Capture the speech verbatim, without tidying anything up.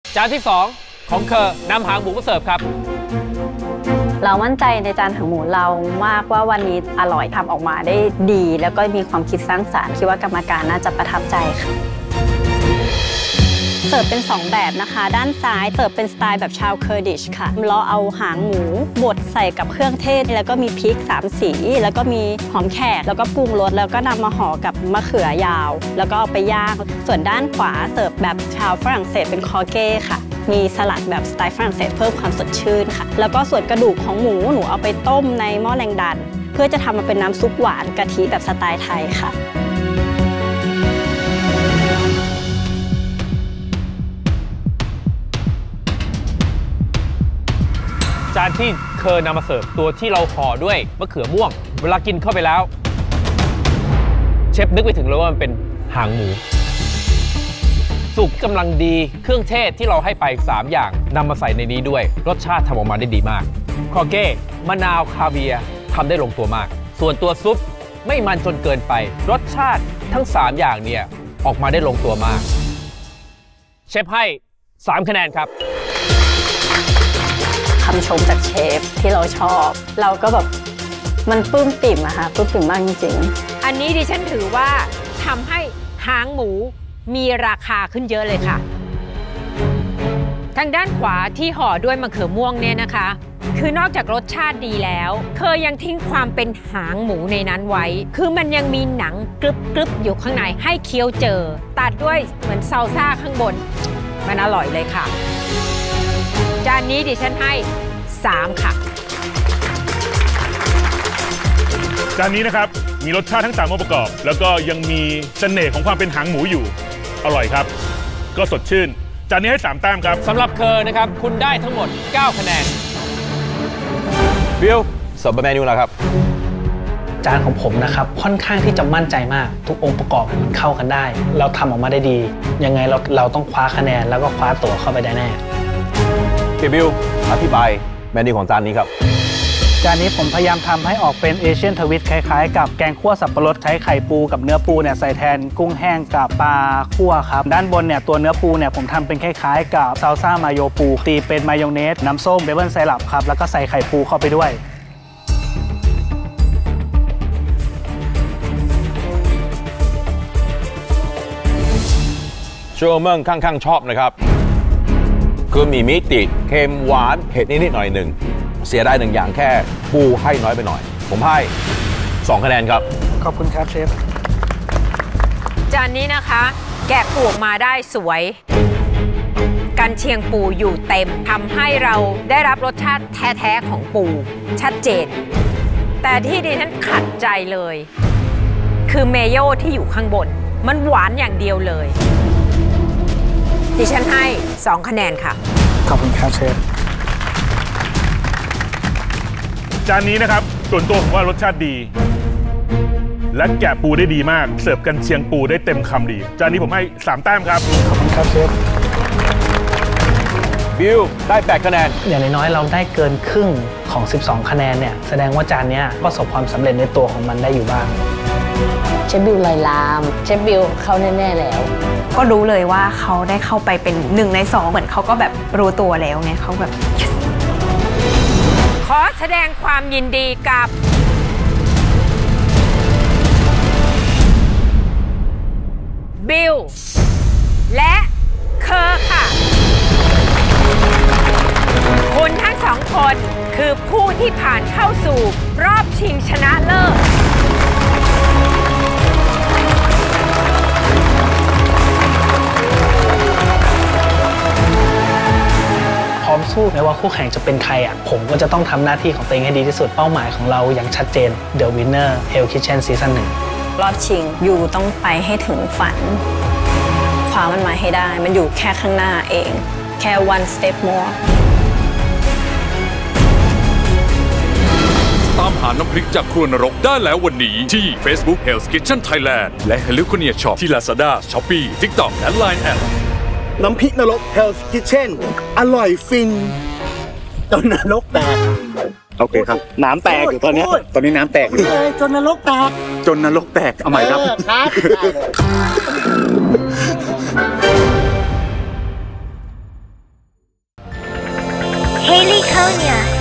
จานที่สองของเคอนำหางหมูมาเสิร์ฟครับเรามั่นใจในจานหางหมูเรามากว่าวันนี้อร่อยทำออกมาได้ดีแล้วก็มีความคิดสร้างสรรค์คิดว่ากรรมการน่าจะประทับใจค่ะเสิร์ฟเป็นสองแบบนะคะด้านซ้ายเสิร์ฟเป็นสไตล์แบบชาวเคอร์ดิชค่ะเราเอาหางหมูบดใส่กับเครื่องเทศแล้วก็มีพริกสามสีแล้วก็มีหอมแขกแล้วก็ปรุงรสแล้วก็นำมาห่อกับมะเขือยาวแล้วก็เอาไปย่างส่วนด้านขวาเสิร์ฟแบบชาวฝรั่งเศสเป็นคอเก้ค่ะมีสลัดแบบสไตล์ฝรั่งเศสเพิ่มความสดชื่นค่ะแล้วก็ส่วนกระดูกของหมูหนูเอาไปต้มในหม้อแรงดันเพื่อจะทำมาเป็นน้ำซุปหวานกะทิแบบสไตล์ไทยค่ะจานที่เคยนำมาเสิร์ฟตัวที่เราห่อด้วยมะเขือม่วงเวลากินเข้าไปแล้วเชฟนึกไปถึงเลยว่ามันเป็นหางหมูสุกกำลังดีเครื่องเทศที่เราให้ไปสามอย่างนำมาใส่ในนี้ด้วยรสชาติทำออกมาได้ดีมากคอเก้มะนาวคาเวียร์ทำได้ลงตัวมากส่วนตัวซุปไม่มันจนเกินไปรสชาติทั้งสามอย่างเนี่ยออกมาได้ลงตัวมากเชฟให้สามคะแนนครับคำชมจากเชฟที่เราชอบเราก็แบบมันปลื้มปิ่มอะค่ะปลื้มปิ่มมากจริงๆอันนี้ดิฉันถือว่าทำให้หางหมูมีราคาขึ้นเยอะเลยค่ะทางด้านขวาที่ห่อด้วยมะเขือม่วงเนี่ยนะคะคือนอกจากรสชาติดีแล้วเคยยังทิ้งความเป็นหางหมูในนั้นไว้คือมันยังมีหนังกรึบกรึบอยู่ข้างในให้เคี้ยวเจอตัดด้วยเหมือนซาลซ่าข้างบนมันอร่อยเลยค่ะจานนี้ดิฉันให้สามค่ะจานนี้นะครับมีรสชาติทั้งสามองค์ประกอบแล้วก็ยังมีเสน่ห์ของความเป็นหางหมูอยู่อร่อยครับก็สดชื่นจานนี้ให้สามแต้มครับสำหรับเคอนะครับคุณได้ทั้งหมดเก้าคะแนนบิลเสิร์ฟเมนูแล้วครับจานของผมนะครับค่อนข้างที่จะมั่นใจมากทุกองค์ประกอบมันเข้ากันได้เราทำออกมาได้ดียังไงเราเราต้องคว้าคะแนนแล้วก็คว้าตั๋วเข้าไปได้แน่พี่บิลอธิบายเมนูของจานนี้ครับจานนี้ผมพยายามทำให้ออกเป็นเอเชียนทวิสคล้ายๆกับแกงคั่วสับปะรดใช้ไข่ปูกับเนื้อปูเนี่ยใส่แทนกุ้งแห้งกับปลาคั่วครับด้านบนเนี่ยตัวเนื้อปูเนี่ยผมทำเป็นคล้ายๆกับซาลซ่ามาโยปูตีเป็นมายองเนสน้ำส้มเบเบิลไซรัปครับแล้วก็ใส่ไข่ปูเข้าไปด้วยชัวร์เมืองข้างๆชอบนะครับคือมีมิติเค็มหวานเผ็ดนิดๆหน่อยหนึ่งเสียได้หนึ่งอย่างแค่ปูให้น้อยไปหน่อยผมให้สองคะแนนครับขอบคุณครับเชฟจานนี้นะคะแกะปูออกมาได้สวยกันเชียงปูอยู่เต็มทำให้เราได้รับรสชาติแท้ๆของปูชัดเจนแต่ที่ดิฉันขัดใจเลยคือเมโยที่อยู่ข้างบนมันหวานอย่างเดียวเลยดิฉันให้สองคะแนนค่ะขอบคุณครับเชฟจานนี้นะครับส่วนตัวผมว่ารสชาติดีและแกะปูได้ดีมากเสิร์ฟกันเชียงปูได้เต็มคำดีจานนี้ผมให้สามแต้มครับขอบคุณครับเชฟบิลได้แปดคะแนนอย่างน้อยๆเราได้เกินครึ่งของสิบสองคะแนนเนี่ยแสดงว่าจานนี้ประสบความสำเร็จในตัวของมันได้อยู่บ้างเชฟบิลลอยลามเชฟบิลเข้าแน่ๆแล้วก็รู้เลยว่าเขาได้เข้าไปเป็นหนึ่งในสองเหมือนเขาก็แบบรู้ตัวแล้วไงเขาแบบ yes. ขอแสดงความยินดีกับบิลและเคอร์ค่ะคุณทั้งสองคนคือผู้ที่ผ่านเข้าสู่รอบชิงชนะเลิศพร้อมสู้ไม่ว่าคู่แข่งจะเป็นใครอ่ะผมก็จะต้องทำหน้าที่ของตัวเองให้ดีที่สุดเป้าหมายของเราอย่างชัดเจน The Winner Hell Kitchen Season หนึ่งรอบชิงยูต้องไปให้ถึงฝันคว้ามันมาให้ได้มันอยู่แค่ข้างหน้าเองแค่ one step more ตามหาน้ำพริกจากครัวนรกได้แล้ววันนี้ที่ Facebook Hell's Kitchen Thailand และ Heluconia Shop ที่ Lazada, Shopee, TikTok และ ไลน์ แอดน้ำพริกนรก Hell's Kitchen อร่อยฟินจนนรกแตกโอเคครับน้ำแตกอยู่ตอนนี้ตอนนี้น้ำแตกอยู่จนนรกแตกจนนรกแตกเอาใหม่ครับ Haley Konya